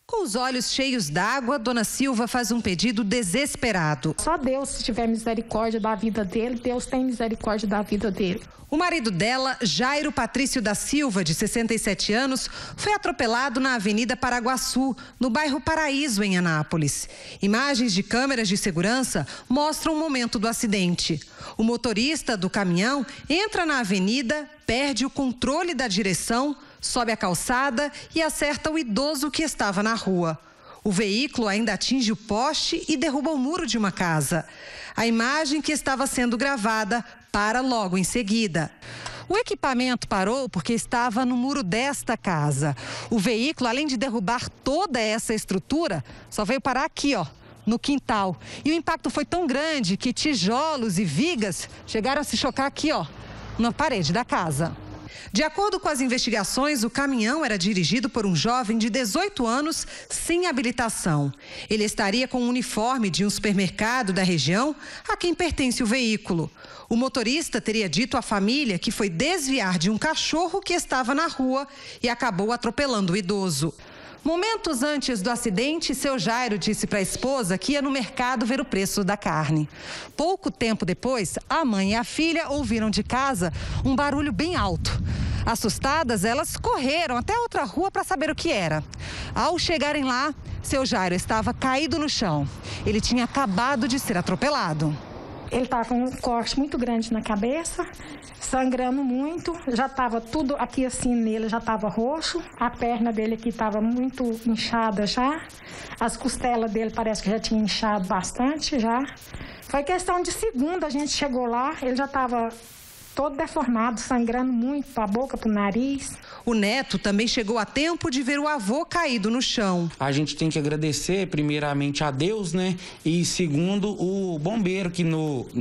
Com os olhos cheios d'água, dona Silva faz um pedido desesperado. Só Deus, se tiver misericórdia da vida dele, Deus tem misericórdia da vida dele. O marido dela, Jairo Patrício da Silva, de 67 anos, foi atropelado na Avenida Paraguaçu, no bairro Paraíso, em Anápolis. Imagens de câmeras de segurança mostram o momento do acidente. O motorista do caminhão entra na avenida, perde o controle da direção, sobe a calçada e acerta o idoso que estava na rua. O veículo ainda atinge o poste e derruba o muro de uma casa. A imagem que estava sendo gravada para logo em seguida. O equipamento parou porque estava no muro desta casa. O veículo, além de derrubar toda essa estrutura, só veio parar aqui, no quintal. E o impacto foi tão grande que tijolos e vigas chegaram a se chocar aqui, na parede da casa. De acordo com as investigações, o caminhão era dirigido por um jovem de 18 anos sem habilitação. Ele estaria com um uniforme de um supermercado da região a quem pertence o veículo. O motorista teria dito à família que foi desviar de um cachorro que estava na rua e acabou atropelando o idoso. Momentos antes do acidente, seu Jairo disse para a esposa que ia no mercado ver o preço da carne. Pouco tempo depois, a mãe e a filha ouviram de casa um barulho bem alto. Assustadas, elas correram até outra rua para saber o que era. Ao chegarem lá, seu Jairo estava caído no chão. Ele tinha acabado de ser atropelado. Ele estava com um corte muito grande na cabeça, sangrando muito, já estava tudo aqui assim nele, já estava roxo, a perna dele aqui estava muito inchada já, as costelas dele parece que já tinha inchado bastante já. Foi questão de segundo, a gente chegou lá, ele já estava todo deformado, sangrando muito para a boca, para o nariz. O neto também chegou a tempo de ver o avô caído no chão. A gente tem que agradecer primeiramente a Deus, né? E segundo, o bombeiro que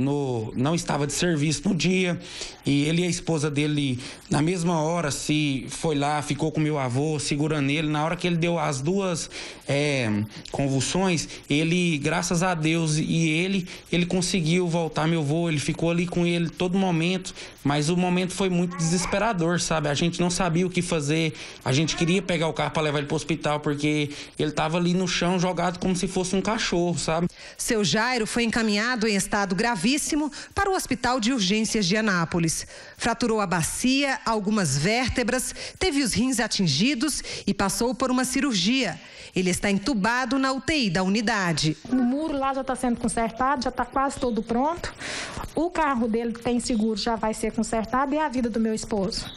não estava de serviço no dia. E ele e a esposa dele, na mesma hora, foi lá, ficou com meu avô, segurando ele. Na hora que ele deu as duas convulsões, ele, graças a Deus, ele conseguiu voltar meu avô. Ele ficou ali com ele todo momento. Mas o momento foi muito desesperador, sabe? A gente não sabia o que fazer. A gente queria pegar o carro para levar ele para o hospital, porque ele estava ali no chão jogado como se fosse um cachorro, sabe? Seu Jairo foi encaminhado em estado gravíssimo para o Hospital de Urgências de Anápolis. Fraturou a bacia, algumas vértebras, teve os rins atingidos e passou por uma cirurgia. Ele está entubado na UTI da unidade. O muro lá já está sendo consertado, já está quase todo pronto. O carro dele tem seguro, já vai ser consertado, e a vida do meu esposo.